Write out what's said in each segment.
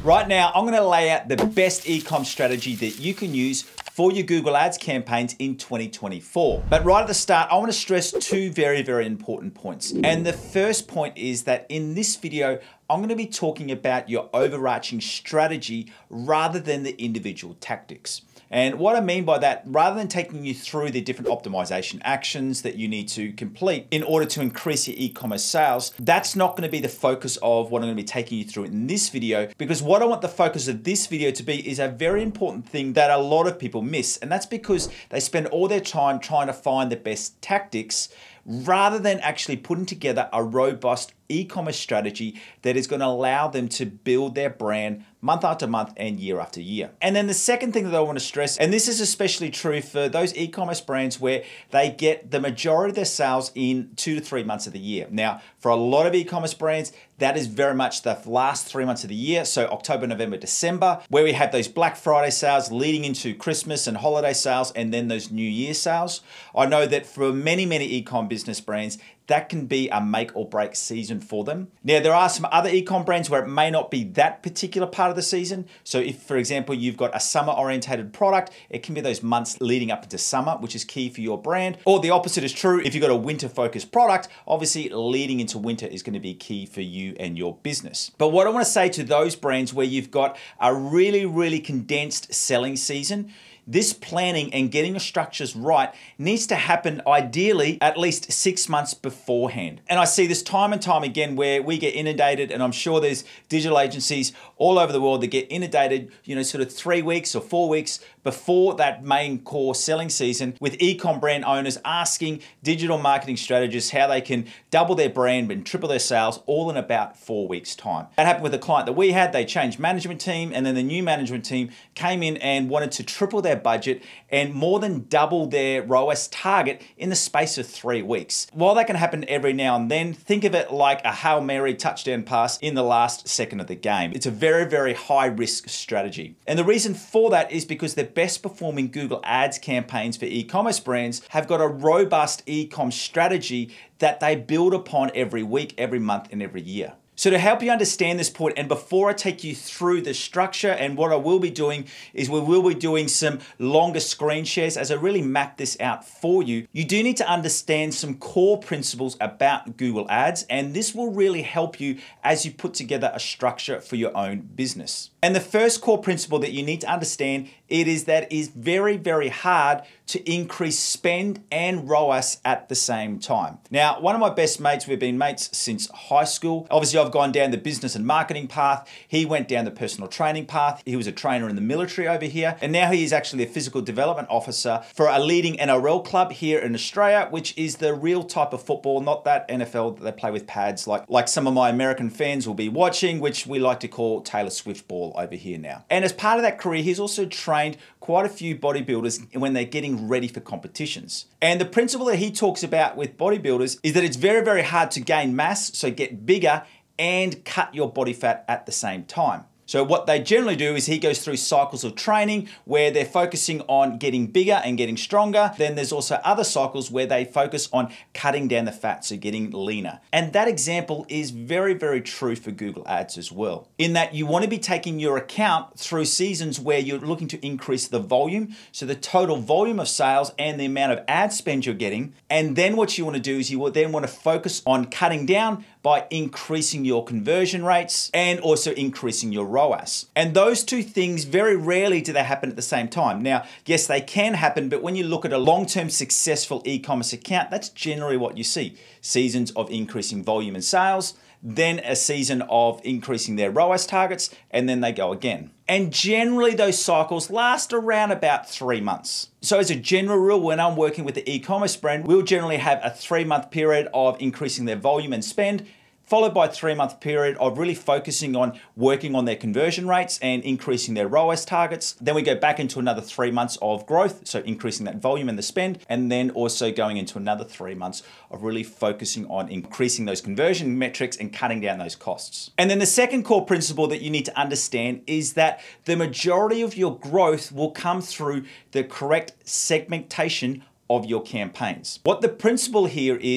Right now, I'm gonna lay out the best e-com strategy that you can use for your Google Ads campaigns in 2024. But right at the start, I wanna stress two very, very important points. And the first point is that in this video, I'm gonna be talking about your overarching strategy rather than the individual tactics. And what I mean by that, rather than taking you through the different optimization actions that you need to complete in order to increase your e-commerce sales, that's not gonna be the focus of what I'm gonna be taking you through in this video, because what I want the focus of this video to be is a very important thing that a lot of people miss. And that's because they spend all their time trying to find the best tactics rather than actually putting together a robust e-commerce strategy that is going to allow them to build their brand month after month and year after year. And then the second thing that I want to stress, and this is especially true for those e-commerce brands where they get the majority of their sales in 2 to 3 months of the year. Now, for a lot of e-commerce brands, that is very much the last 3 months of the year. So October, November, December, where we have those Black Friday sales leading into Christmas and holiday sales, and then those New Year sales. I know that for many, many e-com business brands, that can be a make or break season for them. Now, there are some other e-com brands where it may not be that particular part of the season. So if, for example, you've got a summer orientated product, it can be those months leading up into summer, which is key for your brand. Or the opposite is true. If you've got a winter focused product, obviously leading into winter is going to be key for you and your business. But what I want to say to those brands where you've got a really, really condensed selling season, this planning and getting your structures right needs to happen ideally at least 6 months beforehand. And I see this time and time again where we get inundated, and I'm sure there's digital agencies all over the world that get inundated, sort of 3 weeks or 4 weeks before that main core selling season with e-com brand owners asking digital marketing strategists how they can double their brand and triple their sales all in about 4 weeks' time. That happened with a client that we had. They changed management team, and then the new management team came in and wanted to triple their budget and more than double their ROAS target in the space of 3 weeks. While that can happen every now and then, think of it like a Hail Mary touchdown pass in the last second of the game. It's a very, very high risk strategy. And the reason for that is because the best performing Google Ads campaigns for e-commerce brands have got a robust e-com strategy that they build upon every week, every month, and every year. So to help you understand this point, and before I take you through the structure, and what I will be doing is we will be doing some longer screen shares as I really map this out for you. You do need to understand some core principles about Google Ads, and this will really help you as you put together a structure for your own business. And the first core principle that you need to understand, it is that it is very, very hard to increase spend and ROAS at the same time. Now, one of my best mates, we've been mates since high school. Obviously, I've gone down the business and marketing path. He went down the personal training path. He was a trainer in the military over here. And now he is actually a physical development officer for a leading NRL club here in Australia, which is the real type of football, not that NFL that they play with pads like some of my American fans will be watching, which we like to call Taylor Swift ball over here now. And as part of that career, he's also trained quite a few bodybuilders when they're getting ready for competitions. And the principle that he talks about with bodybuilders is that it's very, very hard to gain mass, so get bigger, and cut your body fat at the same time. So what they generally do is he goes through cycles of training where they're focusing on getting bigger and getting stronger. Then there's also other cycles where they focus on cutting down the fat, so getting leaner. And that example is very, very true for Google Ads as well, in that you want to be taking your account through seasons where you're looking to increase the volume, so the total volume of sales and the amount of ad spend you're getting. And then what you want to do is you will then want to focus on cutting down by increasing your conversion rates and also increasing your ROAS. And those two things, very rarely do they happen at the same time. Now, yes, they can happen, but when you look at a long-term successful e-commerce account, that's generally what you see. Seasons of increasing volume and sales, then a season of increasing their ROAS targets, and then they go again. And generally those cycles last around about 3 months. So as a general rule, when I'm working with the e-commerce brand, we'll generally have a 3-month period of increasing their volume and spend, followed by a 3-month period of really focusing on working on their conversion rates and increasing their ROAS targets. Then we go back into another 3 months of growth, so increasing that volume and the spend, and then also going into another 3 months of really focusing on increasing those conversion metrics and cutting down those costs. And then the second core principle that you need to understand is that the majority of your growth will come through the correct segmentation of your campaigns. What the principle here is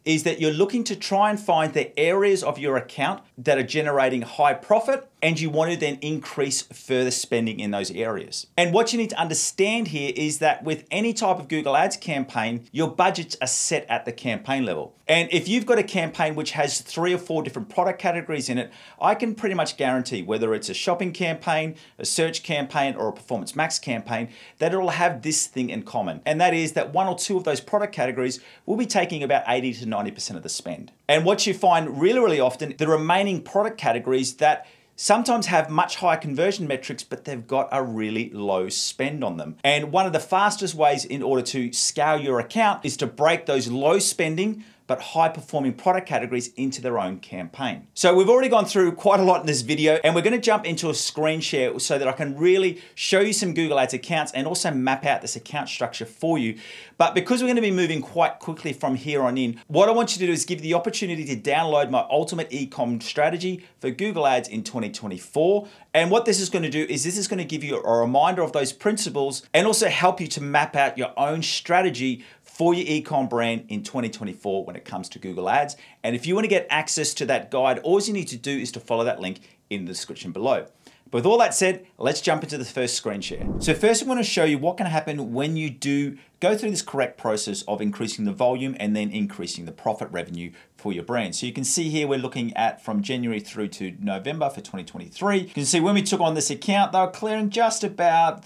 is that you're looking to try and find the areas of your account that are generating high profit, and you want to then increase further spending in those areas. And what you need to understand here is that with any type of Google Ads campaign, your budgets are set at the campaign level. And if you've got a campaign which has 3 or 4 different product categories in it, I can pretty much guarantee whether it's a shopping campaign, a search campaign, or a Performance Max campaign, that it'll have this thing in common. And that is that 1 or 2 of those product categories will be taking about 80 to 90% of the spend. And what you find really, really often, the remaining product categories that sometimes have much higher conversion metrics, but they've got a really low spend on them. And one of the fastest ways in order to scale your account is to break those low spending but high performing product categories into their own campaign. So we've already gone through quite a lot in this video, and we're gonna jump into a screen share so that I can really show you some Google Ads accounts and also map out this account structure for you. But because we're gonna be moving quite quickly from here on in, what I want you to do is give you the opportunity to download my ultimate e-com strategy for Google Ads in 2024. And what this is gonna do is this is gonna give you a reminder of those principles and also help you to map out your own strategy for your e-com brand in 2024 when it comes to Google Ads. And if you want to get access to that guide, all you need to do is to follow that link in the description below. But with all that said, let's jump into the first screen share. So first I'm going to show you what can happen when you do go through this correct process of increasing the volume and then increasing the profit revenue for your brand. So you can see here we're looking at from January through to November for 2023. You can see when we took on this account, they were clearing just about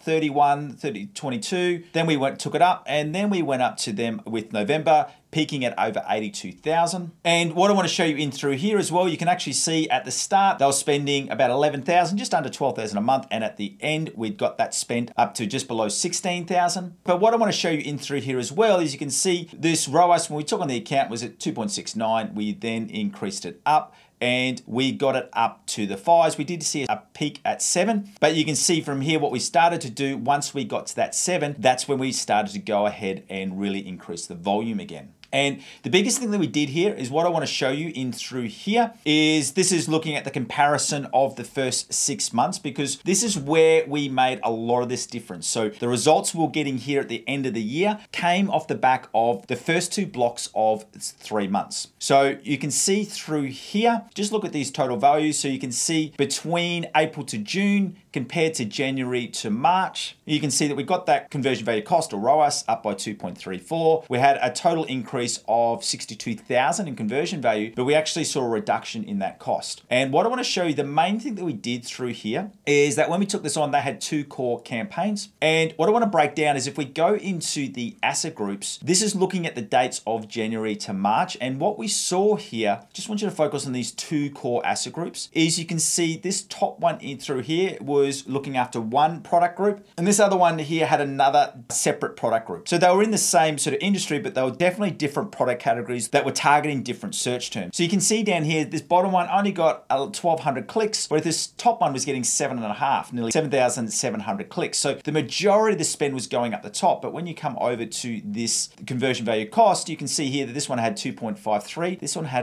22. Then we took it up, and then we went up to them with November, peaking at over 82,000. And what I want to show you in through here as well, you can actually see at the start, they were spending about 11,000, just under 12,000 a month. And at the end, we'd got that spent up to just below 16,000. But what I want to show you in through here as well is you can see this ROAS, when we took on the account, was at 2.69. We then increased it up and we got it up to the 5s. We did see a peak at 7, but you can see from here what we started to do once we got to that 7, that's when we started to go ahead and really increase the volume again. And the biggest thing that we did here is what I want to show you in through here is this is looking at the comparison of the first 6 months, because this is where we made a lot of this difference. So the results we're getting here at the end of the year came off the back of the first 2 blocks of 3 months. So you can see through here, just look at these total values. So you can see between April to June compared to January to March, you can see that we got that conversion value cost, or ROAS, up by 2.34. We had a total increase of 62,000 in conversion value, but we actually saw a reduction in that cost. And what I want to show you, the main thing that we did through here is that when we took this on, they had 2 core campaigns. And what I want to break down is if we go into the asset groups, this is looking at the dates of January to March. And what we saw here, just want you to focus on these 2 core asset groups, is you can see this top one in through here was looking after one product group, and this other one here had another separate product group. So they were in the same sort of industry, but they were definitely different product categories that were targeting different search terms. So you can see down here, this bottom one only got 1,200 clicks, whereas this top one was getting 7.5, nearly 7,700 clicks. So the majority of the spend was going up the top. But when you come over to this conversion value cost, you can see here that this one had 2.53, this one had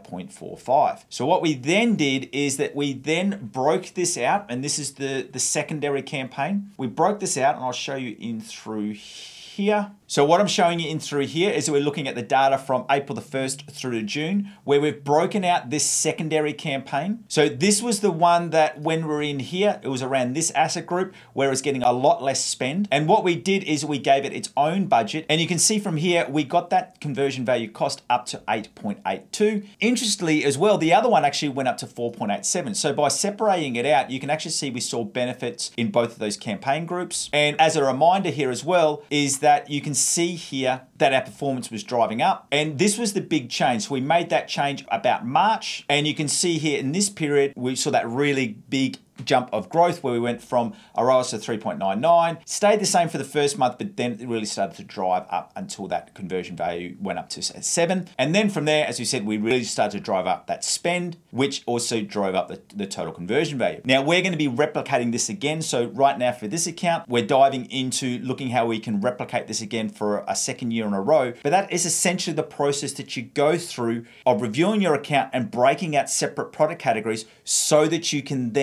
5.45. So what we then did is that we then broke this out, and this is the secondary campaign. We broke this out, and I'll show you in through here. So what I'm showing you in through here is that we're looking at the data from April the 1st through to June, where we've broken out this secondary campaign. So this was the one that when we're in here, it was around this asset group where it's getting a lot less spend. And what we did is we gave it its own budget. And you can see from here, we got that conversion value cost up to 8.82. Interestingly as well, the other one actually went up to 4.87. So by separating it out, you can actually see we saw benefits in both of those campaign groups. And as a reminder here as well, is that you can see here that our performance was driving up, and this was the big change. So we made that change about March, and you can see here in this period we saw that really big jump of growth where we went from a ROAS of 3.99, stayed the same for the first month, but then it really started to drive up until that conversion value went up to 7. And then from there, as we said, we really started to drive up that spend, which also drove up the total conversion value. Now we're going to be replicating this again. So right now for this account, we're diving into looking how we can replicate this again for a second year in a row. But that is essentially the process that you go through of reviewing your account and breaking out separate product categories so that you can then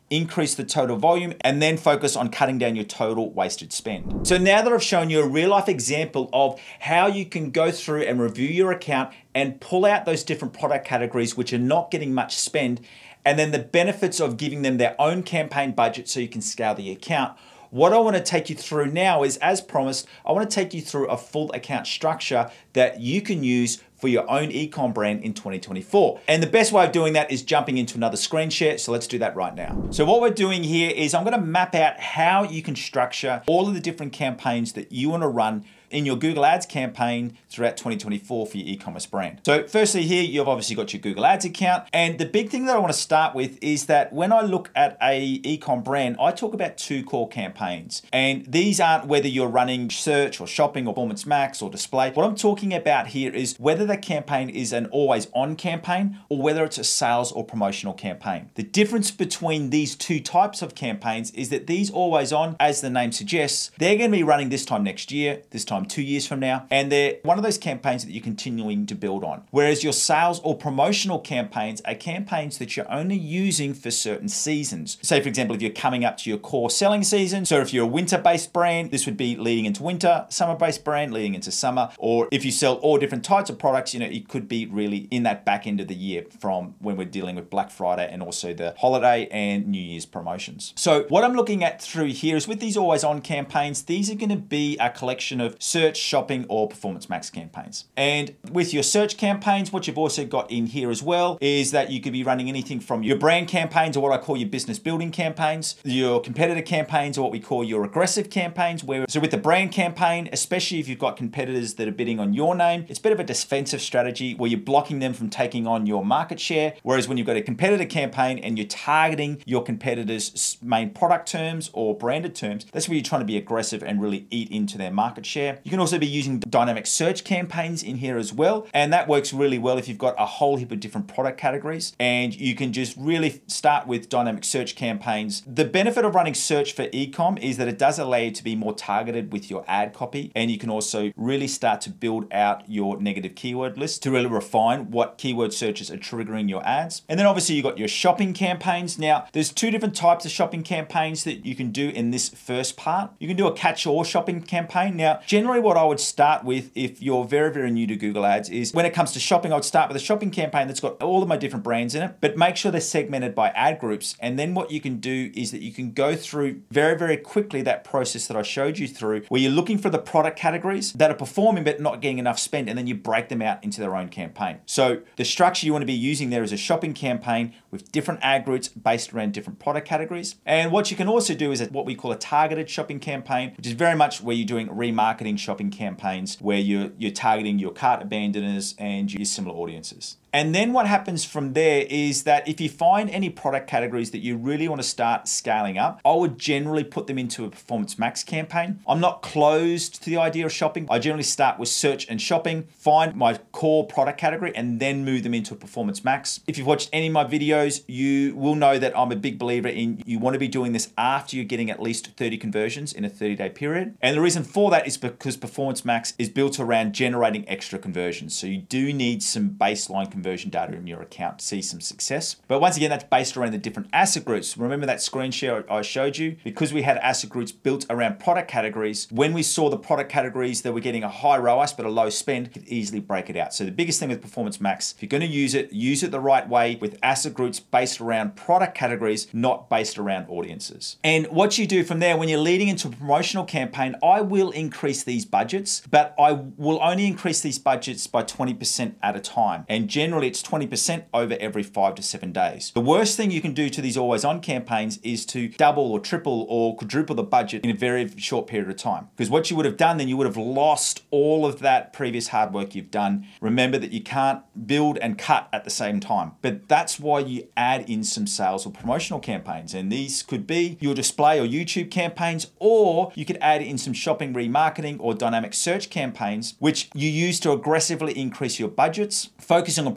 increase the total volume, and then focus on cutting down your total wasted spend. So now that I've shown you a real life example of how you can go through and review your account and pull out those different product categories which are not getting much spend, and then the benefits of giving them their own campaign budget so you can scale the account, what I want to take you through now is, as promised, I want to take you through a full account structure that you can use for your own e-com brand in 2024. And the best way of doing that is jumping into another screen share. So let's do that right now. So what we're doing here is I'm going to map out how you can structure all of the different campaigns that you want to run in your Google Ads campaign throughout 2024 for your e-commerce brand. So firstly here, you've obviously got your Google Ads account. And the big thing that I want to start with is that when I look at a e-com brand, I talk about 2 core campaigns. And these aren't whether you're running search or shopping or Performance Max or display. What I'm talking about here is whether the campaign is an always on campaign or whether it's a sales or promotional campaign. The difference between these 2 types of campaigns is that these always on, as the name suggests, they're going to be running this time next year, this time 2 years from now, and they're one of those campaigns that you're continuing to build on. Whereas your sales or promotional campaigns are campaigns that you're only using for certain seasons. Say for example, if you're coming up to your core selling season, so if you're a winter-based brand, this would be leading into winter, summer-based brand leading into summer, or if you sell all different types of products, you know, it could be really in that back end of the year from when we're dealing with Black Friday and also the holiday and New Year's promotions. So what I'm looking at through here is with these always on campaigns, these are going to be a collection of search, shopping, or Performance Max campaigns. And with your search campaigns, what you've also got in here as well is that you could be running anything from your brand campaigns, or what I call your business building campaigns, your competitor campaigns, or what we call your aggressive campaigns. So with the brand campaign, especially if you've got competitors that are bidding on your name, it's a bit of a defensive strategy where you're blocking them from taking on your market share. Whereas when you've got a competitor campaign and you're targeting your competitors' main product terms or branded terms, that's where you're trying to be aggressive and really eat into their market share. You can also be using dynamic search campaigns in here as well. And that works really well if you've got a whole heap of different product categories, and you can just really start with dynamic search campaigns. The benefit of running search for e-com is that it does allow you to be more targeted with your ad copy, and you can also really start to build out your negative keyword list to really refine what keyword searches are triggering your ads. And then obviously you've got your shopping campaigns. Now there's 2 different types of shopping campaigns that you can do in this first part. You can do a catch-all shopping campaign. Now generally what I would start with if you're very, very new to Google Ads is when it comes to shopping, I would start with a shopping campaign that's got all of my different brands in it, but make sure they're segmented by ad groups. And then what you can do is that you can go through very, very quickly that process that I showed you through, where you're looking for the product categories that are performing but not getting enough spend, and then you break them out into their own campaign. So the structure you want to be using there is a shopping campaign with different ad groups based around different product categories. And what you can also do is what we call a targeted shopping campaign, which is very much where you're doing remarketing shopping campaigns where you're targeting your cart abandoners and your similar audiences. And then what happens from there is that if you find any product categories that you really want to start scaling up, I would generally put them into a Performance Max campaign. I'm not closed to the idea of shopping. I generally start with search and shopping, find my core product category, and then move them into a Performance Max. If you've watched any of my videos, you will know that I'm a big believer in you want to be doing this after you're getting at least 30 conversions in a 30-day period. And the reason for that is because Performance Max is built around generating extra conversions. So you do need some baseline conversion data in your account to see some success. But once again, that's based around the different asset groups. Remember that screen share I showed you? Because we had asset groups built around product categories, when we saw the product categories that were getting a high ROAS but a low spend, you could easily break it out. So the biggest thing with Performance Max, if you're going to use it the right way with asset groups based around product categories, not based around audiences. And what you do from there, when you're leading into a promotional campaign, I will increase these budgets, but I will only increase these budgets by 20% at a time. And generally it's 20% over every 5 to 7 days. The worst thing you can do to these always on campaigns is to double or triple or quadruple the budget in a very short period of time. Because what you would have done then, you would have lost all of that previous hard work you've done. Remember that you can't build and cut at the same time. But that's why you add in some sales or promotional campaigns. And these could be your display or YouTube campaigns, or you could add in some shopping remarketing or dynamic search campaigns, which you use to aggressively increase your budgets, focusing on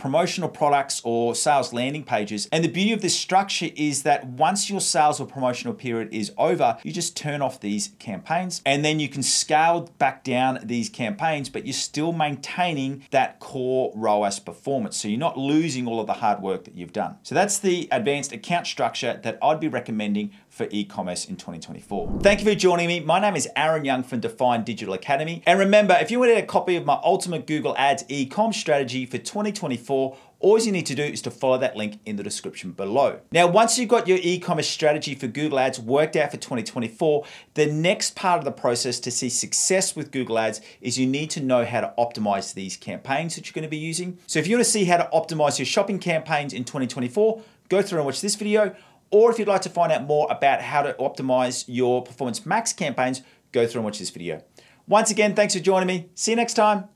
promotional products or sales landing pages. And the beauty of this structure is that once your sales or promotional period is over, you just turn off these campaigns, and then you can scale back down these campaigns, but you're still maintaining that core ROAS performance. So you're not losing all of the hard work that you've done. So that's the advanced account structure that I'd be recommending for e-commerce in 2024. Thank you for joining me. My name is Aaron Young from Define Digital Academy. And remember, if you want to get a copy of my ultimate Google Ads e-com strategy for 2024, all you need to do is to follow that link in the description below. Now, once you've got your e-commerce strategy for Google Ads worked out for 2024, the next part of the process to see success with Google Ads is you need to know how to optimize these campaigns that you're going to be using. So if you want to see how to optimize your shopping campaigns in 2024, go through and watch this video. Or if you'd like to find out more about how to optimize your Performance Max campaigns, go through and watch this video. Once again, thanks for joining me. See you next time.